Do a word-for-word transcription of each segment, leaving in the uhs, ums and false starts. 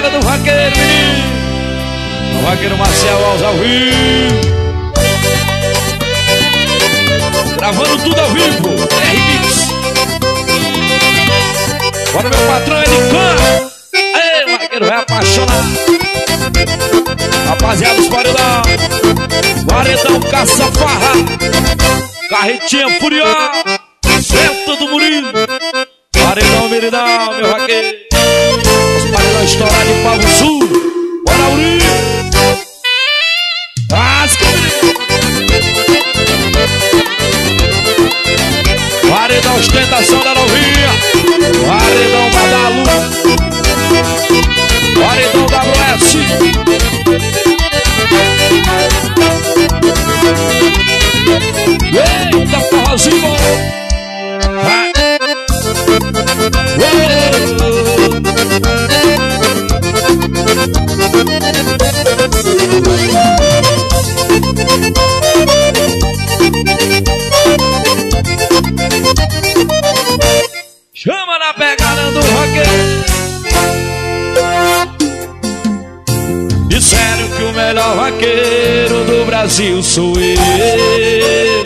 galera do Vaqueiro, menino. O Vaqueiro Marcel Alves ao vivo. Gravando tudo ao vivo, R-Mix. Bora meu patrão, ele canta. Ei, o Vaqueiro vai apaixonar. Rapaziada dos paredão, paredão caça-farra, carretinha furiosa, senta do Murilo. Paredão meridão, meu Vaqueiro. Os paredão estourados de Pavo Sul. Bora, Murilo. Asca, paredão ostentação da novinha. Paredão Badalu. Paredão W S. Eita, forrozinho bom. Vai. Chama na pegada do Vaqueiro. Disseram que o melhor vaqueiro do Brasil sou eu.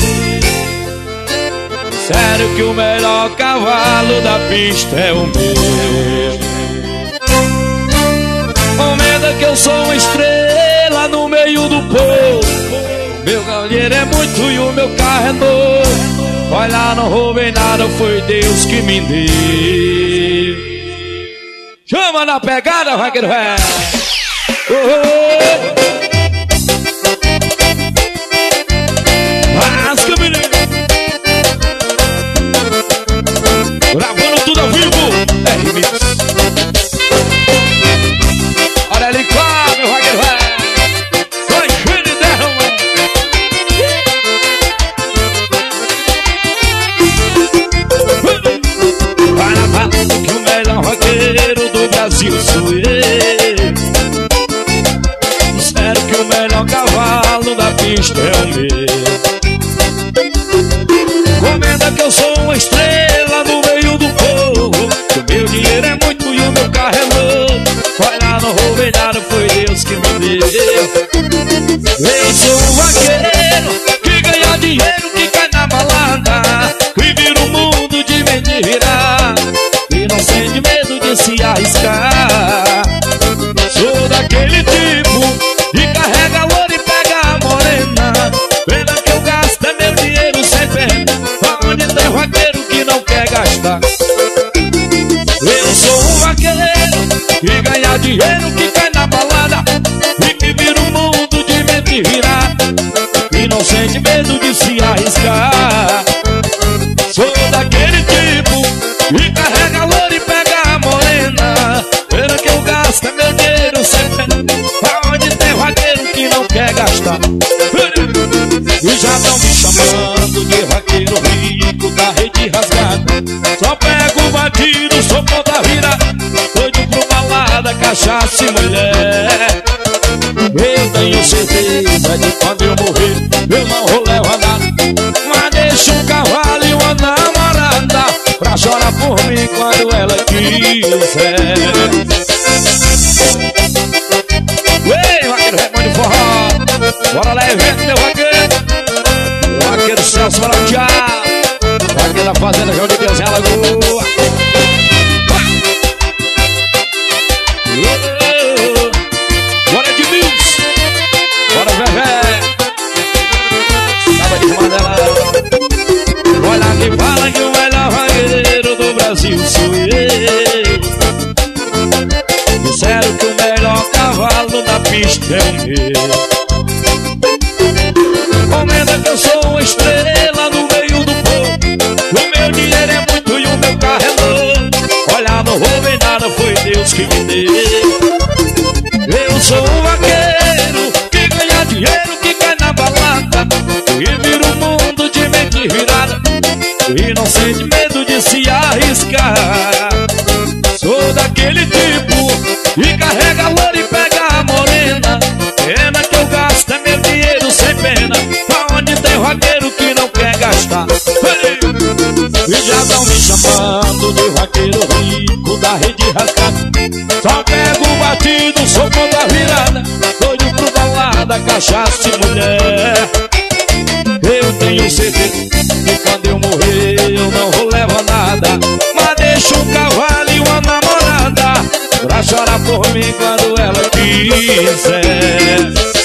Disseram que o melhor cavalo da pista é o meu. Comenta que eu sou uma estrela no meio do povo. Meu dinheiro é muito e o meu carro é novo. Olha, não roubei nada, foi Deus que me deu. Chama na pegada, Vaqueiro Ré. Oh, oh. Rasca, menino. Gravando tudo ao vivo, R-Mix. Olha ali, claro, meu Vaqueiro Ré. Foi cheio de derrama. Para, para, que o melhor vaqueiro do Brasil sou eu. Disseram que o melhor cavalo da pista é o meu. Comenta que eu sou uma estrela no meio do povo. Que o meu dinheiro é muito e o meu carro é novo. Olha, não roubei nada, foi Deus que me deu. Eu sou um vaqueiro que ganha dinheiro, que cai na balada, que vira o mundo de mentira e não sente medo de se arriscar. Sou daquele tipo que carrega louro e pega a morena. Pena que eu gasto é meu dinheiro sem pena. Onde tem vaqueiro que não quer gastar. Eu sou um vaqueiro que ganha dinheiro, que cai na balada e que vira o mundo de mentira e não sente medo de se arriscar. Sou daquele tipo que carrega louro e pega a morena. Pena que eu gasto é meu dinheiro sem pena. Onde tem vaqueiro que não quer gastar. E já estão me chamando de vaqueiro rico da rede rasgada. Só pego batido, sou ponta virada, doido pro balada, cachaça e mulher. Eu tenho certeza de quando eu morrer eu não vou levar nada, mas deixo um cavalo e uma namorada pra chorar por mim quando ela quiser. Ei, vaqueiro Raimundo Forró, bora lá, evento, meu vaqueiro. Vaqueiro Celso Barateado, vaqueiro da Fazenda João de Deus em Alagoa. Bora de Mills, bora Vevé, sábado de Mandela. Olha quem fala que o melhor vaqueiro do Brasil sou eu. Disseram que o melhor cavalo da pista é o meu. Comenta que eu sou uma estrela no meio do povo. O meu dinheiro é muito e o meu carro é novo. Olha, não roubei nada, foi Deus que me deu. Eu sou um vaqueiro que ganha dinheiro, que cai na balada e vira o mundo de mente virada e não sente medo de se arriscar. Sou daquele tipo que carrega louro e pega a morena. Pena que eu gasto é meu dinheiro sem pena. Onde tem vaqueiro que não quer gastar. E já estão me chamando de vaqueiro rico da rede rascada. Só pego o batido, sou contra a virada, doido pro balada, cachaça e mulher. Eu tenho certeza que quando eu morrer eu não vou levar nada, mas deixo um cavalo e uma namorada pra chorar por mim quando ela quiser.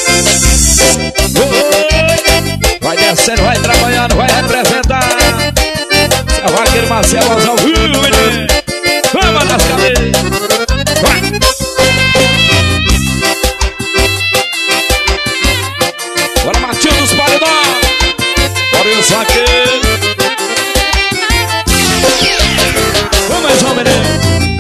Oi. Vai descendo, vai trabalhando, vai representar. É o vaqueiro Marcelo ao vivo, menino. Vamos nas cabeças. Vai. Bora, Matinho dos Paredões. Bora, eu sou aquele. Vamos mais um, menino.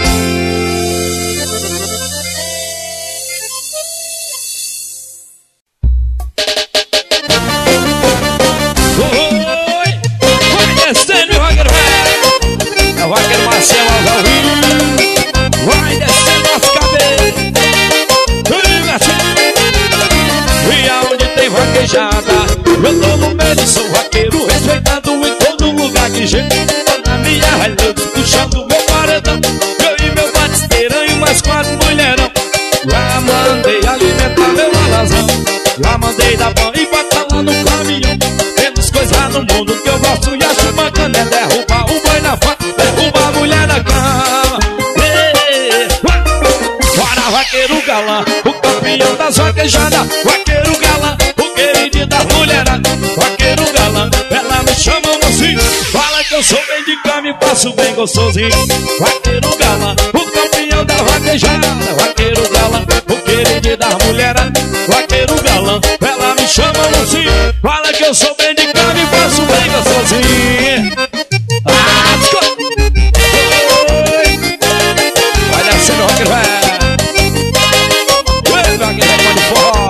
Eu tô no meio, sou vaqueiro, respeitado em todo lugar que jeito. Tô na minha Hilux, puxando meu paredão. Eu e meu batisteirão e mais quatro mulherão. Já mandei alimentar meu alazão, já mandei dar banho e botar lá no caminhão. Temos coisas no mundo que eu gosto e acho bacana, é derrubar o boi na faca, derrubar a mulher na cama. Ei, bora, vaqueiro galã, o campeão das vaquejadas. Vaqueiro galã, queridinho das mulheradas, vaqueiro galã, ela me chama mocinho. Fala que eu sou bem de cama e passo bem gostosinho. Vaqueiro galã, o campeão da vaquejada. Vaqueiro galã, o queridinho das mulheradas. Vaqueiro galã, ela me chama mocinho. Fala que eu sou bem de cama e passo bem gostosinho. Ah, oi. Vai descendo o rock, vai. Oi, vaqueiro, pode forró.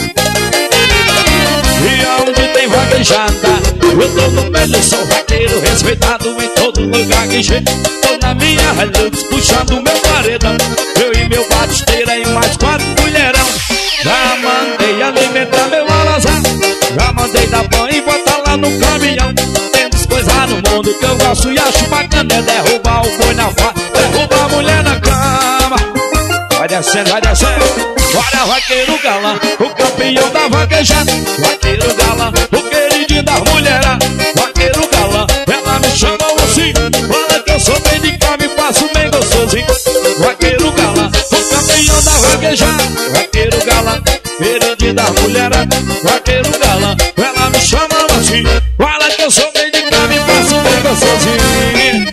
E aonde tem vaquejada, eu tô no meio, sou vaqueiro, respeitado em todo lugar que chega. Tô na minha Hilux, puxando meu paredão. Eu e meu batisteira e mais quatro mulherão. Já mandei alimentar meu alazão, já mandei dar banho e botar lá no caminhão. Temos coisas no mundo que eu gosto e acho bacana, é derrubar o boi na faca, derrubar a mulher na cama. Vai descendo, vai descendo. Bora, vaqueiro galã, o campeão da vaquejada. Vaqueiro galã, o queridinho das mulheradas. Vaqueiro galã, ela me chama assim. Fala que eu sou bem de cama e passo bem gostosinho. Vaqueiro galã, o campeão da vaquejada. Vaqueiro galã, queridinho das mulheradas. Vaqueiro galã, ela me chama assim. Fala que eu sou bem de cama e passo bem gostosinho.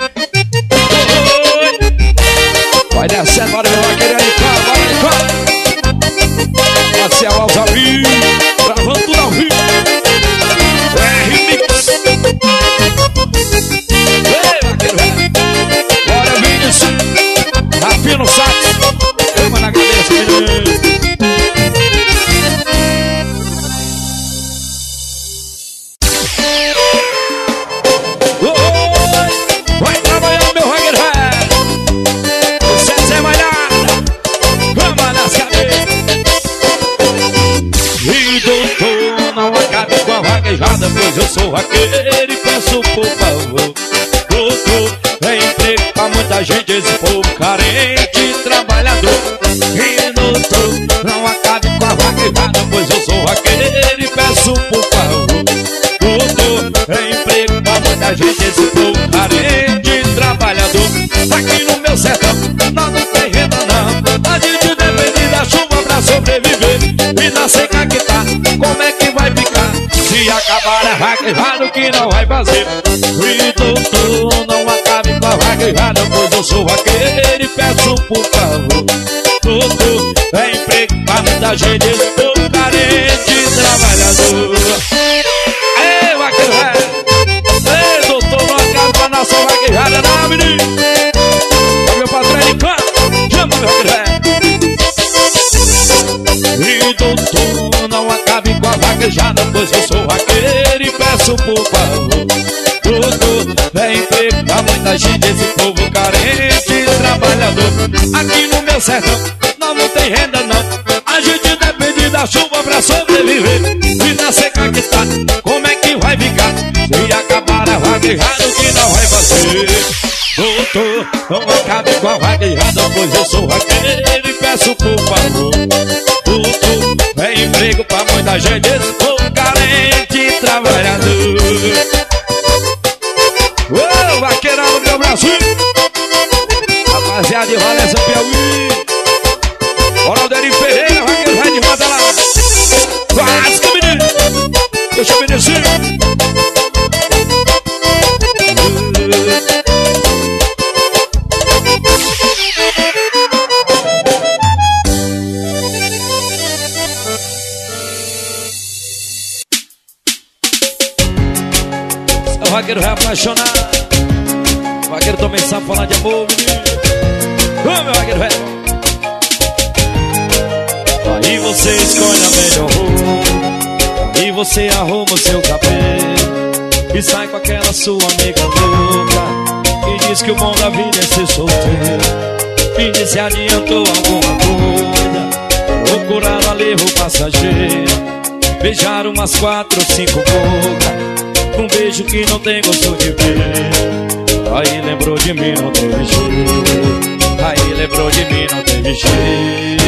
Oi. Vai descendo, bora meu vaqueiro aí, bora aí, bora. Marcelo ao vivo, gravando tudo ao vivo. É remix. Ei, vaqueiro, bora Vinícius, Rafinha no sax, cama na cabeça, menino. Oi, vai trabalhar meu vaqueiro, o César vai lá, cama nas cabeças. E doutor, não acabe com a vaquejada, pois eu sou vaqueiro e peço por favor. Doutor, é emprego pra muita gente, esse povo carente e trabalhador. E doutor, não acabe com a vaquejada, pois eu sou vaqueiro e peço por favor. Doutor, é emprego pra muita gente, esse povo carente e trabalhador. Aqui no meu sertão, nós não tem renda não, a gente depende da chuva pra sobreviver. E na seca que tá, como é que vai ficar? Se acabar a vaquejada, o que não vai fazer? E doutor, não acabe com a vaquejada, pois eu sou vaqueiro e peço por favor. Doutor, é emprego pra muita gente, estou carente e trabalhador. Ei, vaqueiro velho! Ei, doutor, não acabe com a nossa vaquejada, não, menino! Ó meu patrão de canto, chama meu vaqueiro velho! E doutor, não acabe com a vaquejada, pois eu sou vaqueiro e peço por favor. Doutor, é emprego pra muita gente, esse povo carente e trabalhador. Aqui no meu sertão, nós não tem renda não, a gente depende da chuva pra sobreviver. E na seca que tá, como é que vai ficar? Se acabar a vaquejada, o que não vai fazer? Doutor, não acabe com a vaquejada, pois eu sou vaqueiro e peço faço por favor. Tudo é emprego pra muita gente, esse povo carente e trabalhador. Ô, vaqueirão do meu Brasil, rapaziada de Valença, Piauí. Ronaldinho Ferreira, vaqueiro vai de roda lá. Quase que menino, deixa eu obedecer. O vaqueiro vai apaixonar. O vaqueiro também sabe falar de amor, menino. Ô, meu vaqueiro velho. Aí você escolhe a melhor roupa, aí você arruma o seu cabelo e sai com aquela sua amiga louca e diz que o bom da vida é ser solteiro. E diz se adiantou alguma coisa, procuraram alívio passageiro, beijaram umas quatro ou cinco bocas, um beijo que não tem gosto de ver. Aí lembrou de mim, não teve jeito. Aí lembrou de mim, não teve jeito.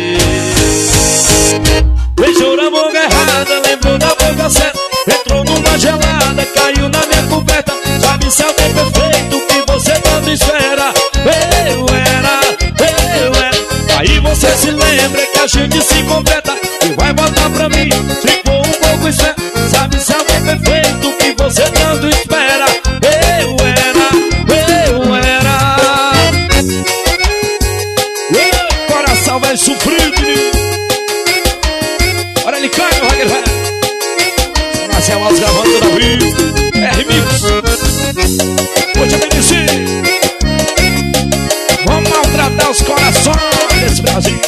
Beijou na boca errada, lembrou da boca certa, entrou numa gelada, caiu na minha coberta. Sabe se é o bem perfeito que você tanto espera. Eu era, eu era. Aí você se lembra que a gente se completa e vai voltar pra mim, se for um pouco esperto. Sabe se é o bem perfeito que você tanto espera. Eu era, eu era. O coração vai sofrer. Olha ele cai, meu vaqueiro velho. Marcelo Alves gravando toda a vida. É remix. Hoje é bem dizer. Vamos maltratar os corações desse Brasil.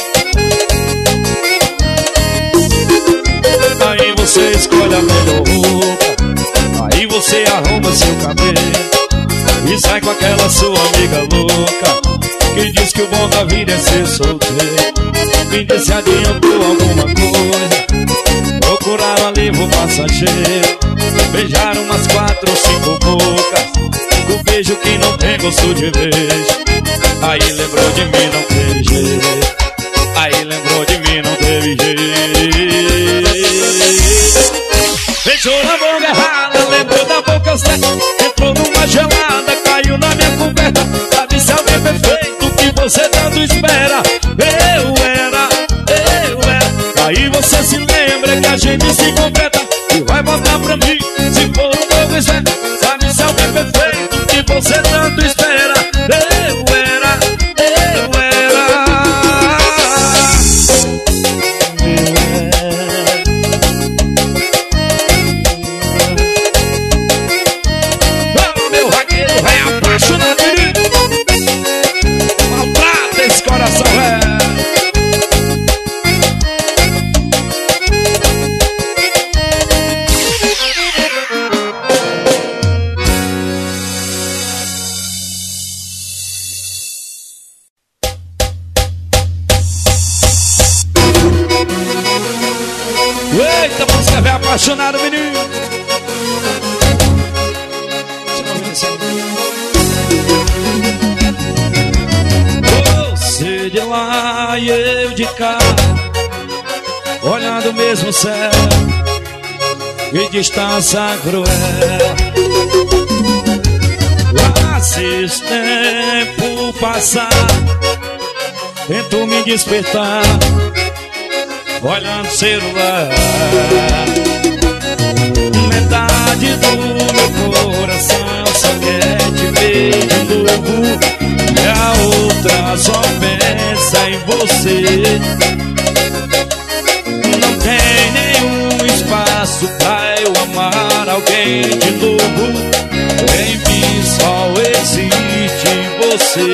Aí você escolhe a melhor roupa, aí você arruma seu cabelo e sai com aquela sua amiga louca que diz que o bom da vida é ser solteiro. Me diz se adiantou alguma coisa, procuraram alívio passageiro, beijaram umas quatro ou cinco bocas, um beijo que não tem gosto de beijo. Aí lembrou de mim, não teve jeito. Aí lembrou de mim, não teve jeito. Beijou na boca errada, lembrou da boca certa, entrou numa gelada, caiu na minha coberta. Sabe se é o bem perfeito que você tanto espera. Eu era, eu era. Aí você se lembra que a gente se completa e vai voltar pra mim, se for um pouco esperto. Sabe se é o bem perfeito que você tanto espera. Eu era, eu era. Eita, música velho apaixonado, menino. Você de lá e eu de cá, olhando o mesmo céu, e distância cruel. Assisto tempo passar, tento me despertar, olhando o celular. Metade do meu coração só quer te ver de novo, e a outra só pensa em você. Não tem nenhum espaço pra eu amar alguém de novo. Em mim só existe você.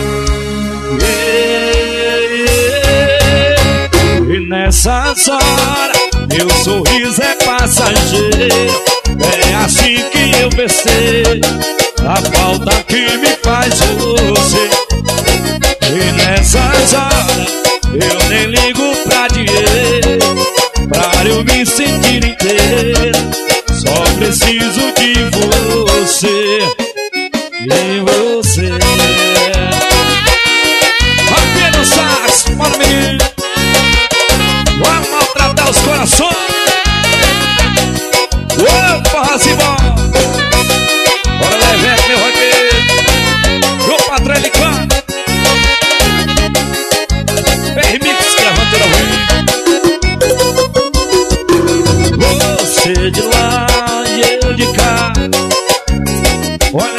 E nessas horas meu sorriso é passageiro. É assim que eu percebo a falta que me faz você. E nessas horas eu nem ligo pra dinheiro, pra eu me sentir inteiro. Só preciso de você, de você. Aqui no sax, bora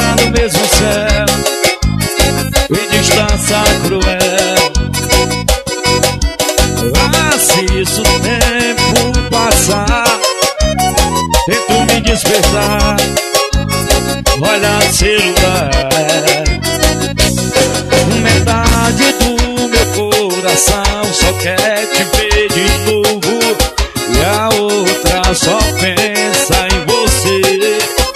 no mesmo céu, em distância cruel. Assisto o tempo passar, tento me despertar, olha celular. Metade do meu coração só quer te ver de novo, e a outra só pensa em você.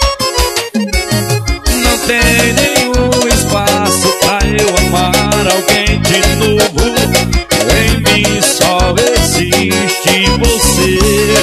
Não tem nenhum espaço pra eu amar alguém de novo, em mim só existe você.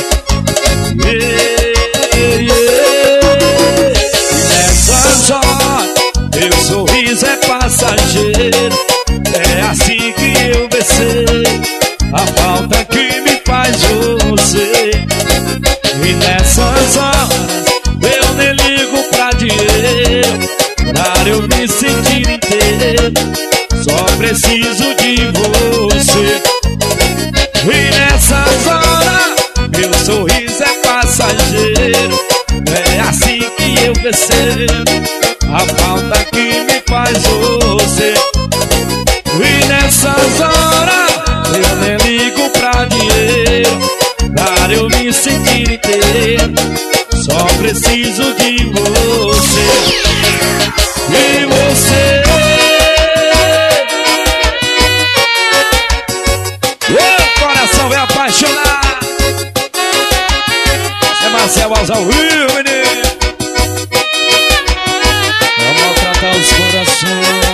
Yeah, yeah. Nessas horas meu sorriso é passageiro, é assim que eu pensei, a falta que me faz você. E nessas horas eu nem ligo pra dinheiro, pra eu me sentir inteiro, só preciso de você. E nessas horas meu sorriso é passageiro, é assim que eu percebo a falta que me faz você. E nessas horas eu nem ligo pra dinheiro, pra eu me sentir inteiro, só preciso de você. E você, o coração é apaixonado. É Marcel Alves ao vivo, menino. Vamos maltratar os corações.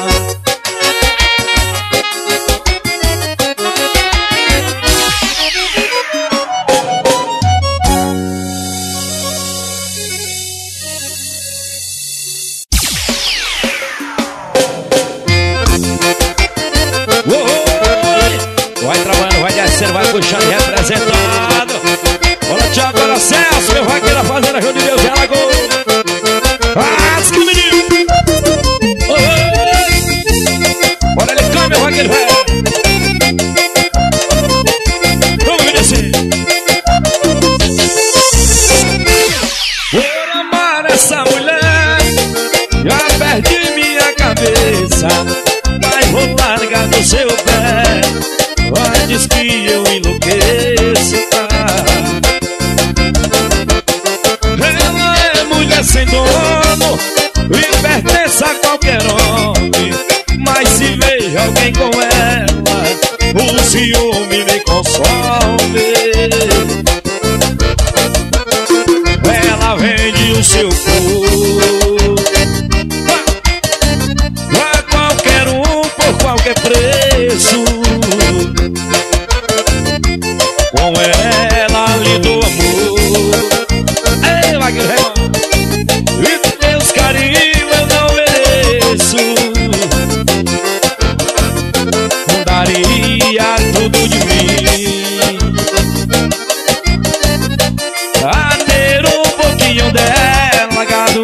Vai trabalhando, vai descendo, vai puxando, representado. Olha, Thiago, olha, Celso, meu vaqueiro da fazenda, Rio de Deus, e Alagoas. Ah, que menino! Oi! Olha ele cá, meu vaqueiro, velho. Vamos descer. Por amar essa mulher, já perdi minha cabeça, mas vou largar do seu pé. Antes que eu enlouqueça. Ela é mulher sem dono e pertence a qualquer homem, mas se vejo alguém com ela, o ciúme me consome. Ela vende o seu corpo a qualquer um por qualquer preço. Com ela lhe dou amor, ei, vaqueiro, e teus carinhos eu não mereço. Mudaria tudo de mim a ter um pouquinho dela, gado,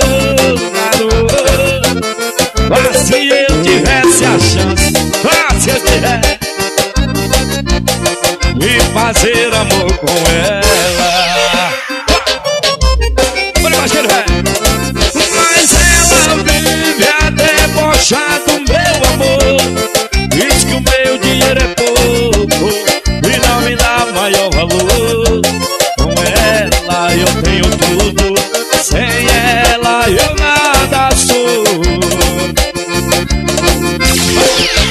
gado. Mas se eu tivesse a chance, mas se eu tivesse e fazer amor com ela. Olha, vaqueiro, velho. Mas ela vive a debochar do meu amor, diz que o meu dinheiro é pouco e não me dá maior valor. Com ela eu tenho tudo, sem ela eu nada sou.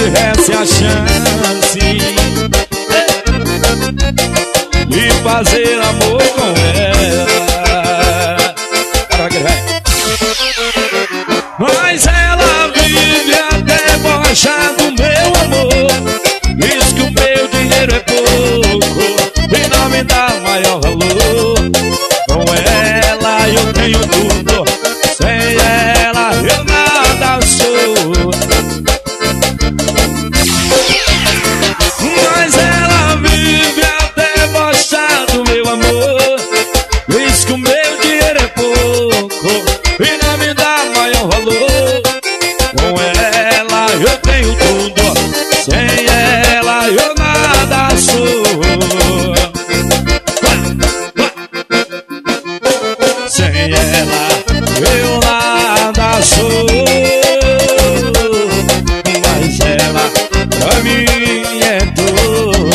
tivesse a chance de fazer amor com ela, mas ela vive até debochando meu amor. Diz que o meu dinheiro é pouco e não me dá maior valor. Com ela eu tenho tudo, sem ela eu nada sou. Mas ela vive até debochando meu amor. Diz que o meu dinheiro é pouco e não me dá maior valor. Com ela eu tenho tudo, sem ela eu nada sou. Sem ela eu nada sou. Mas ela pra mim é tudo.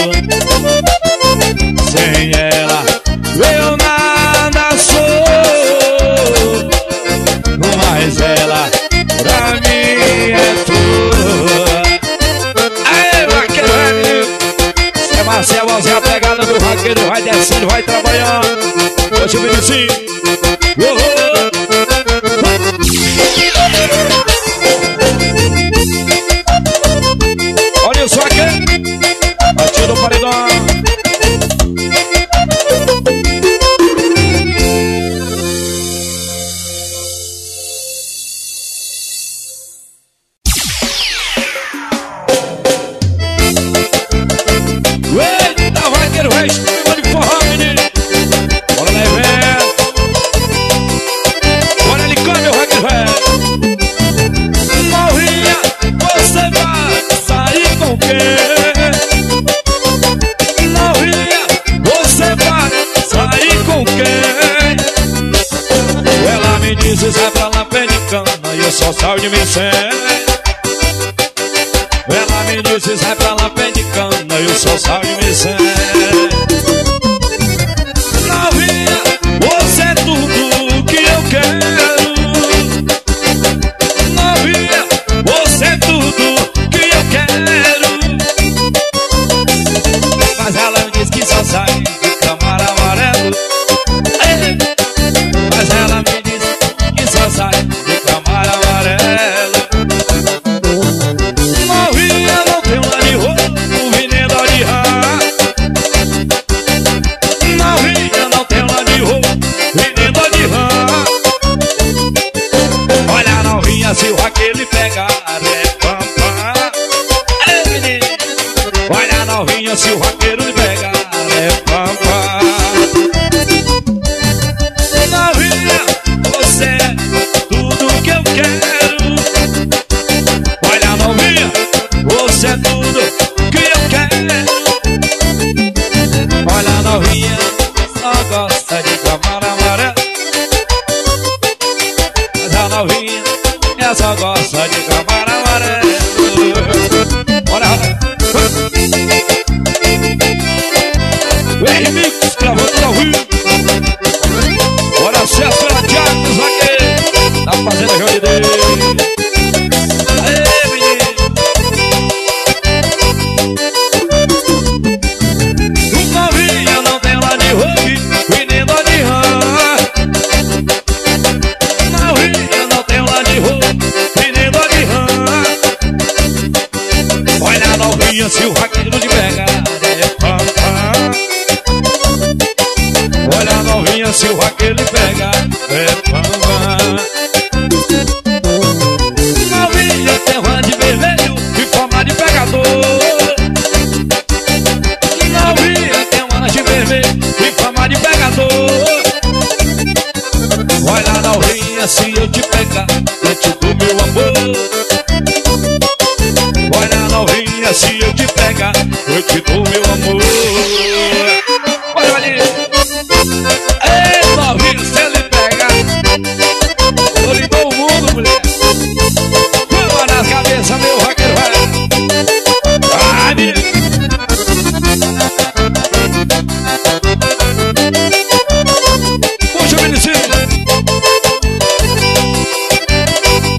Sem ela eu nada sou. Mas ela pra mim é tudo. Aê, vaqueiro, é Marcel, Alzé, a pegada do vaqueiro. Vai descendo, vai trabalhando. Deixa eu ver assim. Olha só aqui. Batida do paredão. Eita, vaqueiro, vai escrever de forró, menino. Bora lá, evento. Bora ali, câmbio, vaqueiro, vai. Novinha, você vai sair com quem? Novinha, você vai sair com quem? Ela me disse, sai pra lá, pé de cana, e eu só saio de mim sem. Ela me disse, sai pra lá, pé de cana, eu só saio de mim sem. Novinha, você é tudo que eu quero. Novinha, você é tudo que eu quero. Mas ela me disse que só sai de Camaro Amarelo. Mas ela me disse que só sai de Camaro Amarelo. Novinha, não tem um lá de roupa, veneno de rã. Novinha, não tem um lá de roupa, veneno de rã. Olha, novinha, se o vaqueiro lhe pegar, é pam pam. Ei, menino. Olha, novinha, se o vaqueiro lhe pegar, é pam pam. Novinha, você é tudo que eu quero. Olha, novinha, você é tudo que eu quero. Olha, novinha, só gosta de Camaro Amarelo. Mas a novinha, ela só gosta de Camaro Amarelo. Olha, o R-Mix gravando ao vivo. Bora, acesso pela Thiago dos Vaqueiros, da Fazenda João de Deus. Aê, menino. Novinha, não tem lá de rogue, menino de rã. Novinha, não tem lá de rogue, menino de rã. Olha, novinha, se o vaqueiro te pegar, é pam pam. Olha, novinha, se o vaqueiro lhe pegar, é pam pam. Novinha, tem rã de vermelho e forma de pegador. Novinha, tem rã de vermelho e forma de pegador. Olha, novinha, se eu te pegar, eu te dou meu amor. Olha, novinha, se eu te pegar, eu te dou meu amor. Olha ali. Ei, novinho, se ele pega, eu lhe dou o mundo, mulher. Vamos nas cabeças, meu vaqueiro, vai. Vai, menino. Puxa, menino.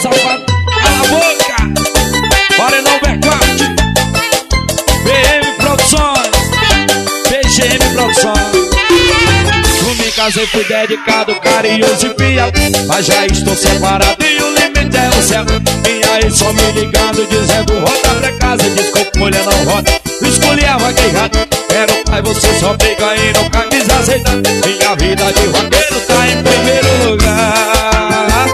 safado, cala a boca. Morenão Background, B M Produções, B G M Produções. Eu me casei, fui dedicado, carinhoso e fiel, mas já estou separado e o limite é o céu. Minha ex só me ligando, dizendo volta pra casa. Desculpa, mulher, não volta, escolhi a vaga errada. Era o pai, você só briga e nunca quis aceitar. Minha vida de vaqueiro tá em primeiro lugar.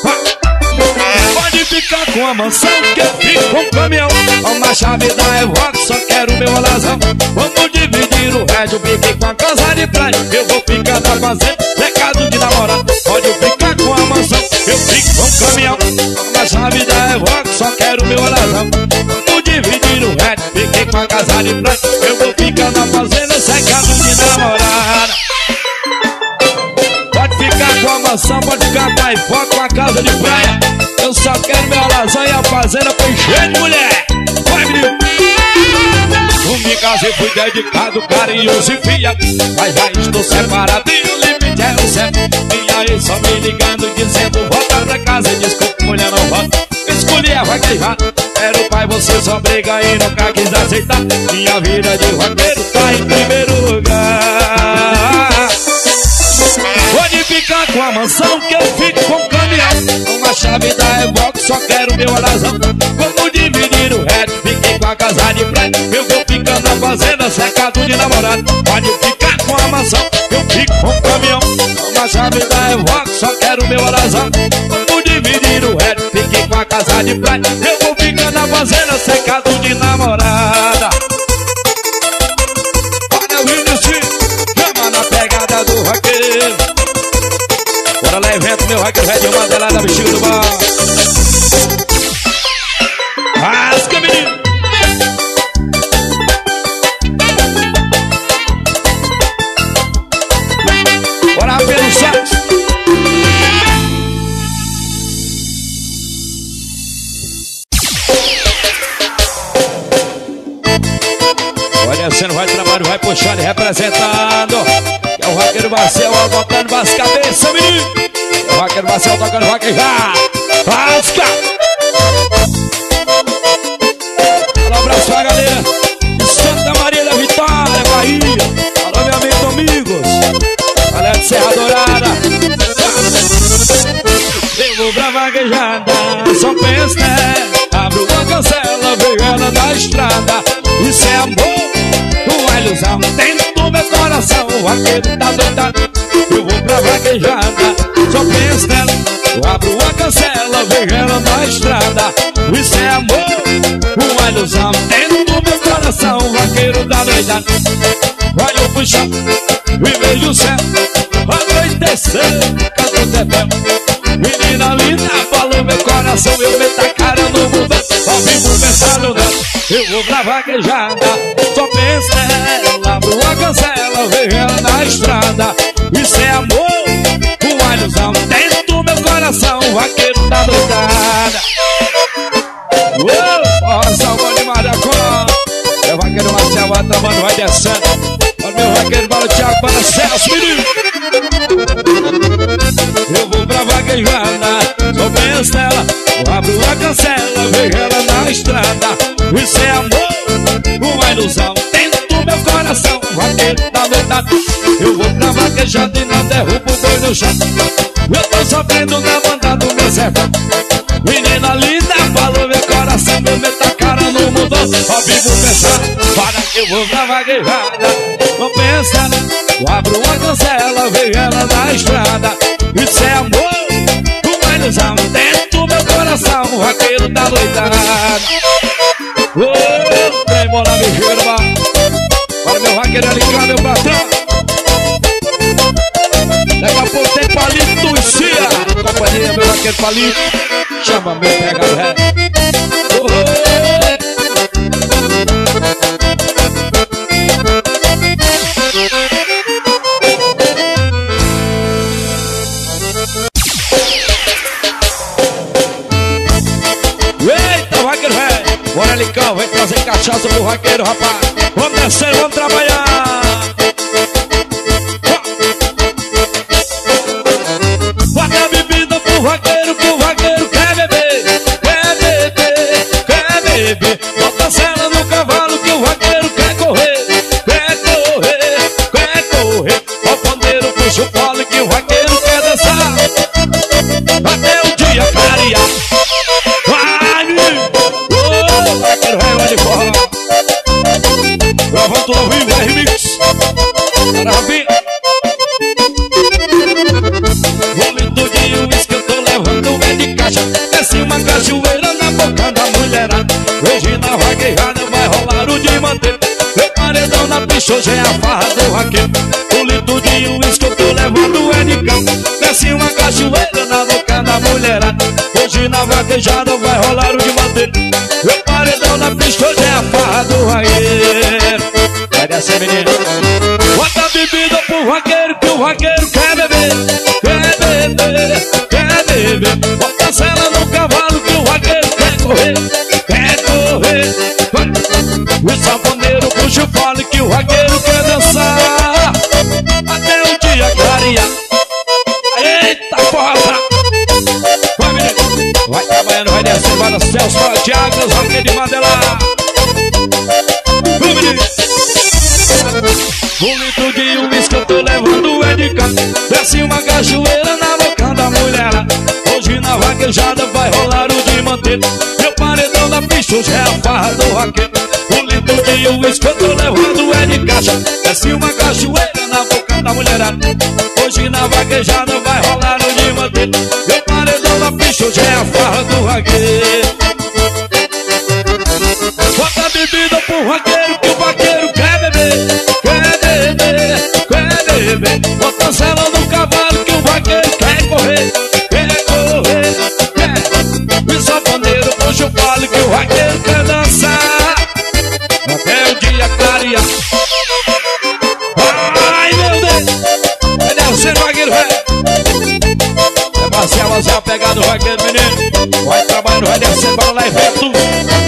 Pode ficar com a mansão que eu fico com o caminhão. Uma chave da Evoque, só quero meu alazão. Vamos dividir o rédio, fiquei com a casa de praia. Eu vou ficar na fazenda, recado de namorado. Pode ficar com a mansão, eu fico com o caminhão. Uma chave da Evoque, só quero meu alazão. Vamos dividir o rédio, fiquei com a casa de praia. Eu vou ficar na fazenda, recado de namorado. Pode ficar com a mansão, pode ficar com a Evoque, com a casa de praia. Eu só quero meu alazão e a fazenda foi cheia de mulher. Vai, menino! Eu me casei, fui dedicado, carinhoso e fiel, mas já estou separado e o limite é o céu. Minha ex só me ligando, dizendo volta pra casa. Desculpa, mulher, não volta, escolhi a vaca errada. Era o pai, você só briga e nunca quis aceitar. Minha vida de vaqueiro tá em primeiro lugar. Pode ficar com a mansão que eu fico com o caminhão. Uma chave da Evoque, só quero meu alazão. Vamos dividir o resto, fiquei com a casa de praia. Eu vou ficando na fazenda, cercado de namorado. Pode ficar com a mansão, eu fico com o caminhão. Uma chave da Evoque, só quero meu alazão. Vamos dividir o resto, fiquei com a casa de praia. Eu vou ficando na fazenda, cercado de namorada. Olha o índice, chama na pegada do vaqueiro. Bora lá, evento, meu vaqueiro, Red, uma delada, bexiga do bar. Rasca, menino. Bora pelo sax. Vai descendo, vai trabalhando, vai puxando e representando. É o vaqueiro Marcel, ó, botando as cabeças, menino. É o vaqueiro Marcel tocando vaqueiro já. Rasca! Um abraço pra galera de Santa Maria da Vitória, Bahia. Alô, meu amigo Domingos. Galera de Serra Dourada. Eu vou pra vaquejada, só pensa, né? Abro uma cancela, vejo ela na estrada. Isso é amor, uma ilusão dentro do meu coração. O vaqueiro tá doidado. Eu vou pra vaquejada, só penso nela. Eu abro uma cancela, vejo ela na estrada. Isso é amor, uma ilusão dentro do meu coração. O vaqueiro tá doidado. Olho pro chão e vejo o céu anoitecer, canto de pé. Menina linda, falou meu coração. Eu meto a cara no mundão, só vivo pensando nela. Eu vou pra vaquejada, só penso nela. Abro uma cancela, vejo ela na estrada. Isso é amor, uma ilusão dentro do meu coração. O vaqueiro tá doidada. Ó, salva de Maracó. Meu vaqueiro Marcel, a trabalho vai descendo. Olha meu vaqueiro, bala Thiago, para Celso, menino. Eu vou pra vaquejada, só penso nela. Eu abro uma cancela, vejo ela na estrada. Isso é amor, uma ilusão dentro do meu coração. O vaqueiro tá doidado. Eu vou pra vaquejada e não derrubo o boi no chão. Eu tô sofrendo na banda do meu sertão. Menina linda, falou meu coração. Eu meto a cara no mundão, só vivo pensando. Para que eu vou pra vaquejada, não pensa. Eu abro uma cancela, vejo ela na estrada. Isso é amor, uma ilusão dentro do meu coração. O vaqueiro tá doidado. Ô, tem bola ligeira, mano. Olha meu vaqueiro ali cá, meu patrão. Daqui a pouco tem Palito e Cia. Companhia, meu vaqueiro Palito. Chama meu pega ré. Oh, eita, vaqueiro ré. Bora, Licão, vem trazer cachaça pro vaqueiro, rapaz. Vamos descer, vamos trabalhar. Bota a bebida pro vaqueiro, que o vaqueiro quer beber. uma cachoeira na boca da mulherada. Hoje na vaquejada vai rolar o de manter. Meu paredão na pista hoje é a farra do vaqueiro. O litro de uísque que eu tô levando é de campo. Desce uma cachoeira na boca da mulherada. Hoje na vaquejada vai rolar o de manter. Meu paredão na pista hoje é a farra do vaqueiro. Vai descer, menino. Bota a bebida pro vaqueiro que o vaqueiro quer beber. Quer beber, quer beber. Bota a sela no cavalo que o vaqueiro quer correr. Quer correr. O sanfoneiro puxa o fole que o vaqueiro quer dançar até o dia clarear. Eita porra! Vai, menino. Vai trabalhando, vai descendo, vai no Celso, vai no Thiago, os vaqueiros de Mandelá. Vai, menino. Um litro de uísque eu tô levando é de canto. Desce uma cachoeira na boca da mulher. Hoje na vaquejada vai rolar o de manter. Meu paredão da pista hoje é a farra do vaqueiro. Um litro de uísque eu tô levando é de caixa. Desce uma cachoeira na boca da mulherada. Hoje na vaquejada vai rolar o de manter. Meu paredão da pista hoje é a farra do vaqueiro. Bota a bebida pro vaqueiro que o vaqueiro quer beber. Bota a sela no cavalo que o vaqueiro quer correr. Quer correr, quer. O sanfoneiro puxa o fole que o vaqueiro quer dançar até o dia clarear. Ai, meu Deus. Vai descendo o vaqueiro, vai. É Marcelo, você vai pegar no vaqueiro, menino. Vai trabalhando, vai descendo, bora lá e vem tudo.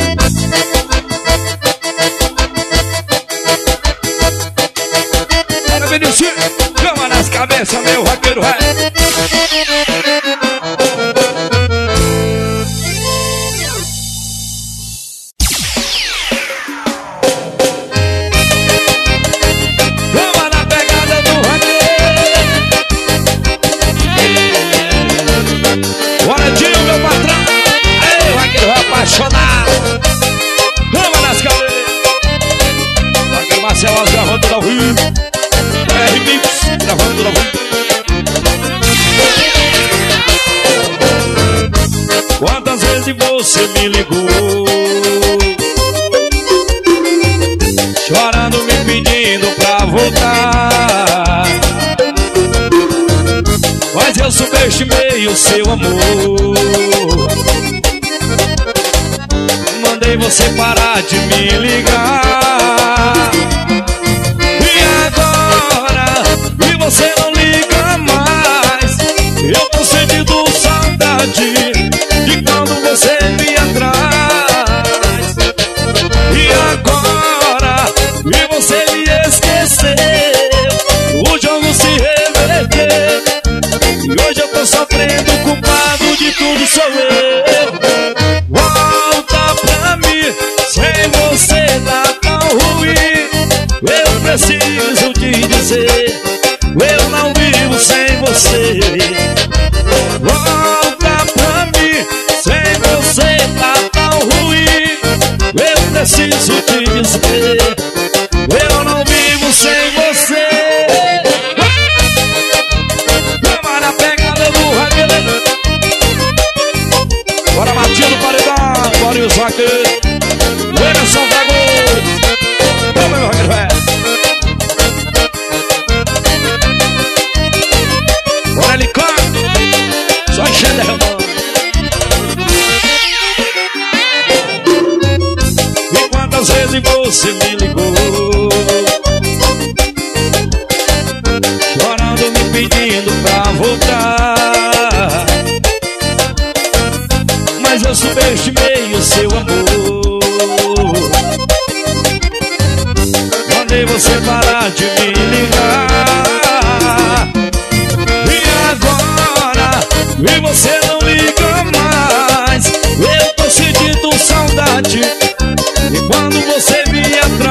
Vinicius, cama nas cabeças, meu vaqueiro é. Cama na pegada do vaqueiro. Bora, tio, meu patrão. Ei, vaqueiro apaixonado. Cama nas cabeças. Vaqueiro Marcelo, gravando ao Rio. Remix, gravando na voz. Quantas vezes você me ligou, chorando, me pedindo pra voltar, mas eu subestimei o seu amor. Mandei você parar de me ligar. Você não liga mais. Eu tô sentindo saudade de quando você me atrás. E agora, e você me esqueceu. O jogo se reverteu. E hoje eu tô sofrendo, culpado de tudo sou eu. Volta pra mim, sem você tá tão ruim. Eu preciso te dizer, eu não vivo sem você. Volta pra mim, sem você tá tão ruim. Eu preciso te dizer, eu não vivo sem você. Vamos na pegada do vaqueiro. Bora, Matinho do Paredão, bora os vaqueiros. Emerson Dragões. Vamos, meu vaqueiro, velho. Só enchendo a redonda. E quantas vezes você me ligou, chorando, me pedindo pra voltar, mas eu subestimei o seu amor. Mandei você parar de me ligar. E você não liga mais. Eu tô sentindo saudade e quando você me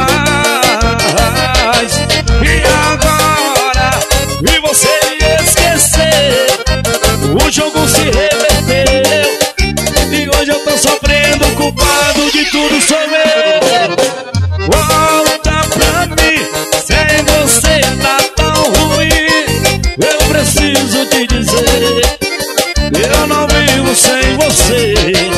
atrás. E agora, e você me esqueceu. O jogo se reverteu. E hoje eu tô sofrendo, culpado de tudo sou eu. Volta pra mim, sem você tá tão ruim. Eu preciso te dizer, eu não vivo sem você.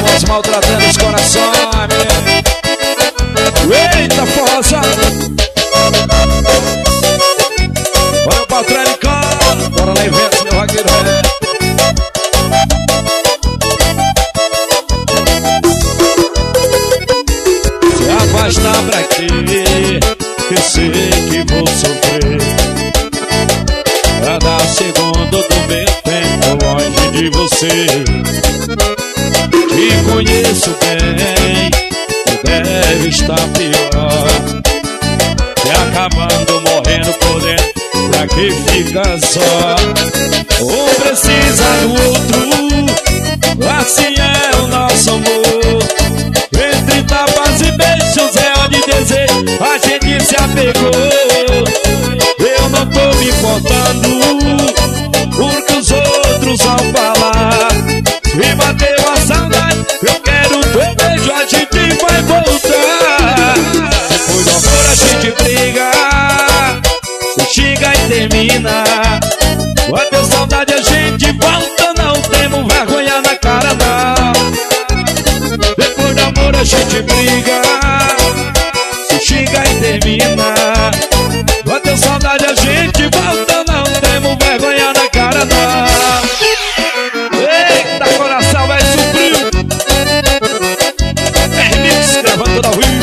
forrosa maltratando os corações. Eita, forrosa. Bora pra trás, cara. Bora lá, evento, meu vaqueiro. Se afastar pra quê? Eu sei que vou sofrer. Cada segundo do meu tempo longe de você. Te conheço bem, tu deve estar pior. Se acabando, morrendo por dentro, pra que fica só? Um precisa do outro, assim é o nosso amor. Entre tapas e beijos é onde desejo, a gente se apegou. Eu não tô me importando porque os outros vão falar. Me bateu a saudade, eu quero teu beijo, a gente vai voltar. Depois do amor a gente briga, se xinga e termina. Bateu saudade, a gente volta, não temos vergonha na cara não. Depois do amor a gente briga, se xinga e termina. Bateu saudade, a gente volta, não temos vergonha na cara não. Eita, coração vai sofrer. Permix gravando da Rio.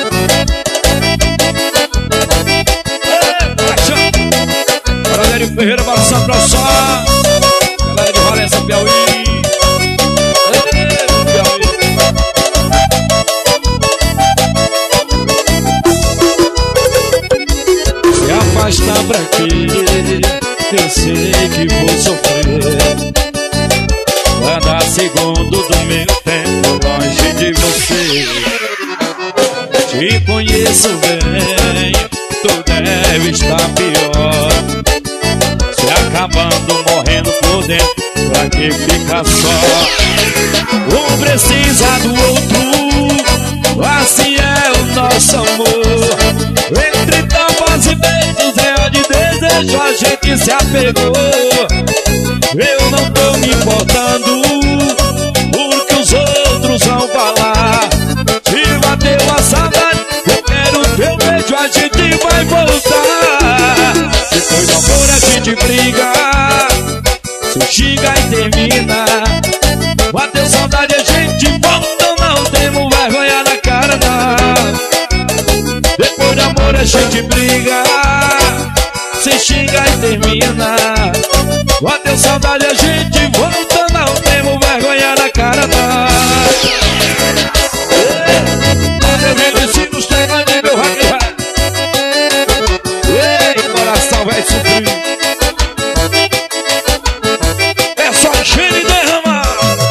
Galera de Ferreira, balançando pra só. Galera de Valença, Piauí. Se afastar pra quê? Eu sei que vou sofrer. Cada segundo do meu tempo longe de você. Te conheço bem, tu deve estar pior. Se acabando, morrendo por dentro, pra que fica só? Um precisa do outro, assim é o nosso amor. Entre tapas e beijos é onde desejo, a gente se apegou. Eu não tô me importando porque os outros vão falar. Se bateu a saudade, eu quero teu beijo, a gente vai voltar. Depois do amor a gente briga, se xinga e termina. Bateu saudade, a gente volta, não temos vergonha na cara não. Depois do amor a gente briga, se xinga e termina. Bateu saudade, a gente volta, não temos vergonha na cara não. Eu me ensino os treinos de meu vaqueiro. Ei, coração vai sofrer. É só cheiro e derramar.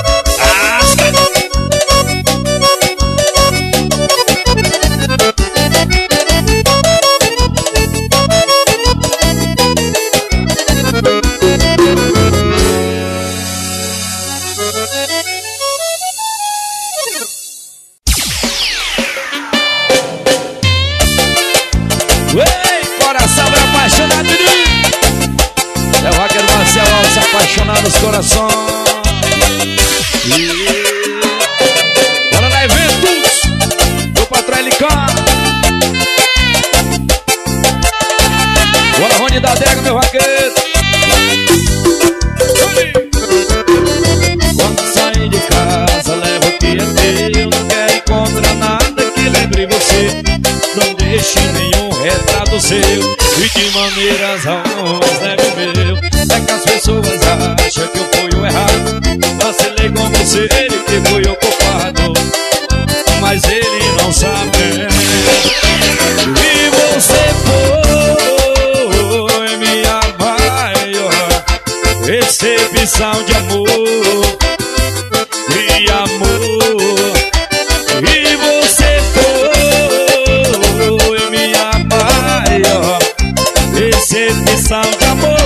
Apaixonar nos corações. Yeah. Bora lá, eventos. Vou pra trás, Licá. Bora, Rony da Adega, meu vaqueiro. Quando sair de casa, leva o que é teu. Não quero encontrar nada que lembre você. Não deixe nenhum retrato seu. E de maneiras algumas leve o meu. É que as pessoas acham que eu fui o errado. Vacilei com você, ele que foi o culpado. Mas ele não sabe. E você foi minha maior recepção de amor. E amor. E você foi minha maior recepção de amor.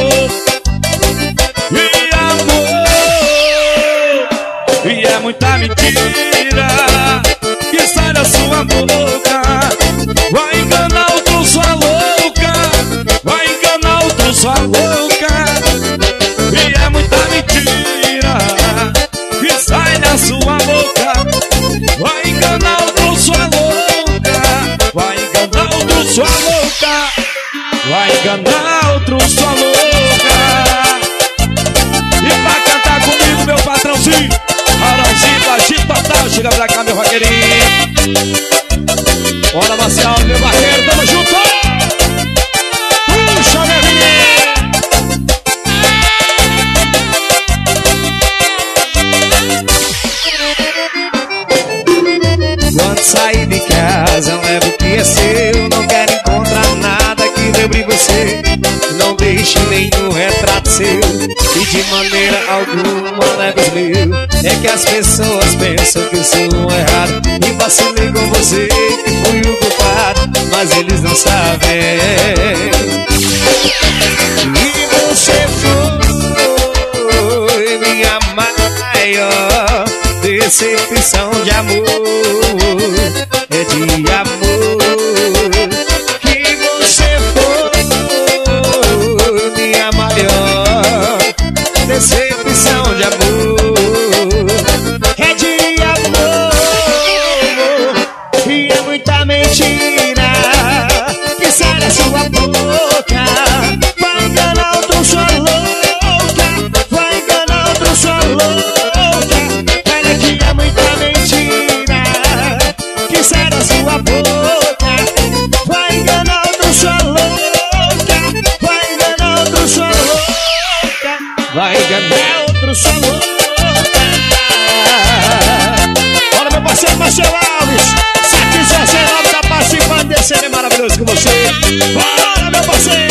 Muita mentira que sai da sua boca. Vai enganar outro, sua louca. Vai enganar outro, sua louca. E é muita mentira que sai da sua boca. sua louca, vai enganar outro, sua louca. E pra cantar comigo, meu patrãozinho, Arãozinho do Agito Total, chega pra cá, meu vaqueirinho. Bora, Marcial, meu vaqueiro, tamo junto. Puxa, minha menina. Quando sair de casa, leva o que é seu. Não quero encontrar nada que lembre você. Não deixe nenhum retrato seu, e de maneira alguma leve os meus. É que as pessoas pensam que eu sou um errado e vacilei com você, que fui o culpado, mas eles não sabem. E você foi minha maior decepção de amor. É de amor que você foi minha maior decepção de amor. É de amor e é muita mentira que sai da sua boca. Vai enganar outro, sua louca. Vai enganar outro, sua louca. Olha que é muita mentira que sai da sua boca. Vai enganar outro, sua louca. Vai enganar outro, sua louca. Vai enganar outro, sua louca. Bora, meu parceiro Marcelo Alves, sete dezesseis tá participando desse evento maravilhoso com você. Bora, meu parceiro.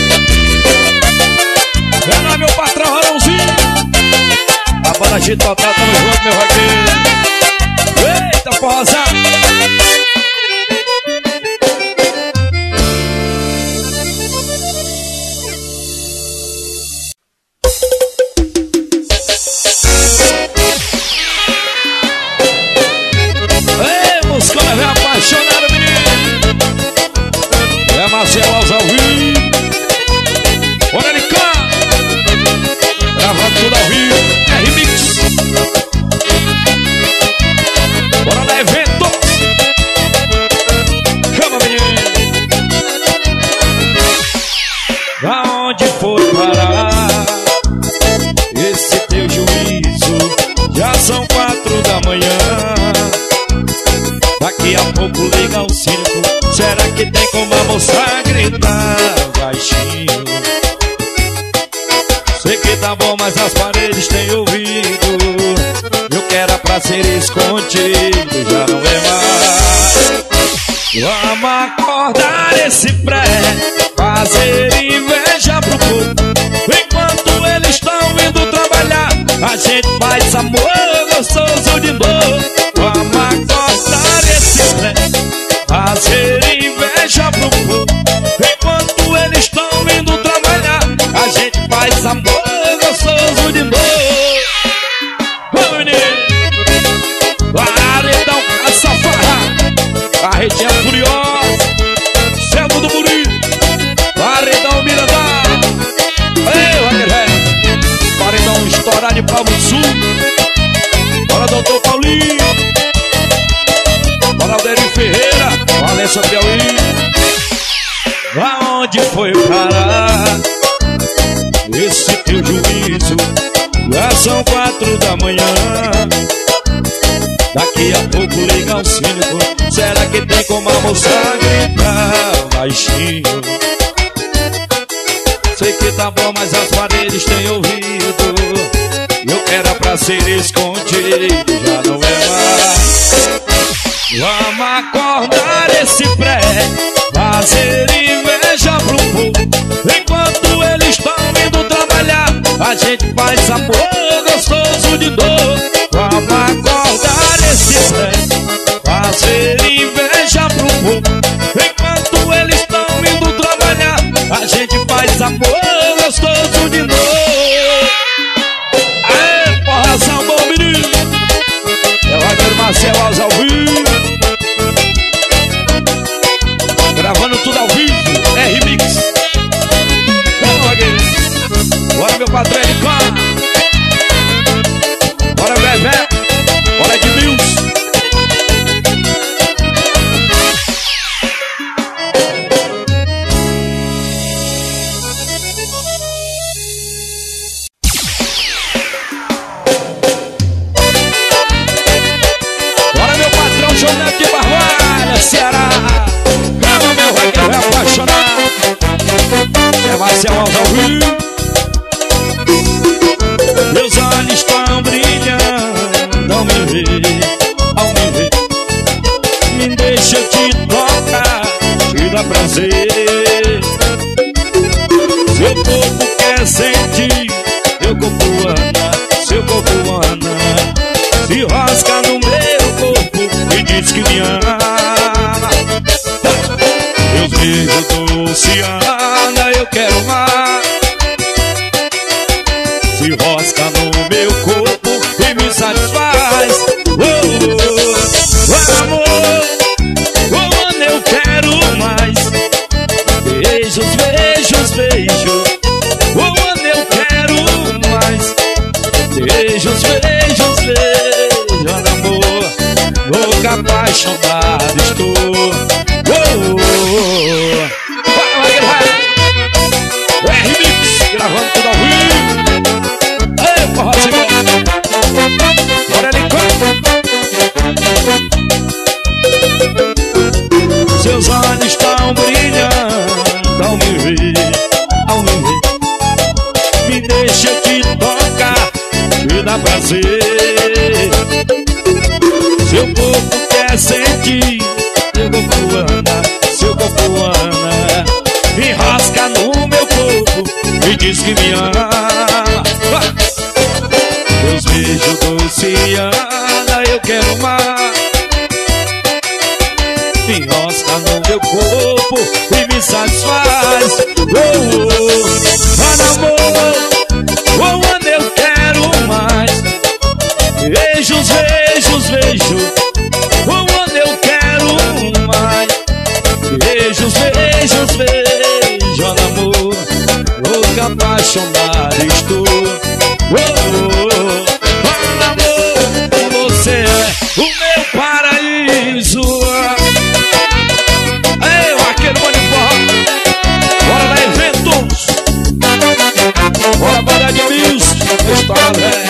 É lá, meu patrão Arãozinho. A banda Agito Total, tamo junto, meu vaqueiro. Eita, porra. Ei, Muscona, vem apaixonado, menino. É Marcelo Alves ao vivo. Olha ele cá, gravando tudo ao vivo. É remix. Bora dar evento. Chama, menino. Aonde foi parar esse teu juízo? Já são quatro da manhã. Daqui a pouco liga o circo. Será que tem como a moça gritar baixinho? Sei que tá bom, mas as paredes têm ouvido. Eu quero a prazer escondido, já não é mais. Vamos acordar esse pré, fazer inveja pro povo. Enquanto eles estão indo trabalhar, a gente faz amor gostoso de novo. Vamos acordar esse pré, fazer inveja pro povo. Enquanto eles estão indo trabalhar, a gente faz amor gostoso de novo. Ô menino, Paredão Caça-Farra, Carretinha Furiosa, Selvo do Muri, Paredão Mirandá. Ei, Wagner, Paredão estourado de Palmo Sul. Bora, doutor Paulinho. Bora, Alderi Ferreira, Valença Piauí. Aonde foi parar esse teu juízo? Já são quatro da manhã. Daqui a pouco liga o sino. Será que tem como a moça gritar baixinho? Sei que tá bom, mas as paredes têm ouvido. Eu quero a prazer escondido, já não é mais. Vamos acordar esse pré, fazer inveja pro povo. Enquanto eles estão indo trabalhar, a gente faz amor gostoso de novo. Vamos acordar esse pré, fazer inveja pro povo. Enquanto eles estão indo trabalhar, a gente faz amor gostoso de novo. Aê, porra, samba, menino. É o Wagner Marcelo Alves ao vivo. Gravando tudo ao vivo, é remix. Bora, meu patrão, ele come. Bora, Luciana, eu quero mais. Se rosca no meu corpo e me satisfaz. Oh, oh, oh, amor, oh, Ana, eu quero mais. Beijos, beijos, beijos. Oh, Ana, eu quero mais. Beijos, beijos, beijos. Ana, amor, louca, apaixonada estou. Oh, oh, oh. Vai, vai, vai. O R-Mix, gravando tudo ao vivo. Ei, forrozinho. Bora, Lincoln. Seus olhos estão brilhando ao me ver, ao me ver. Me deixa te tocar, me dá prazer. Seu corpo quer sentir, seu corpo Ana, seu corpo Ana. Me rasca no meu corpo e diz que me ama. Meus beijos Luciana, eu quero mais. Me enrosca no meu corpo e me satisfaz. Oh, oh, Ana, amor, oh, Ana, eu quero mais. Beijos, beijos, beijos. Oh, Ana, eu quero mais. Beijos, beijos, beijos. Ana, amor, louca, apaixonada estou. Oh, oh, Ana, amor, você é o meu paraíso. Ei, vaqueiro bom de forró. Bora dar eventos. Bora, bora de music. História velha.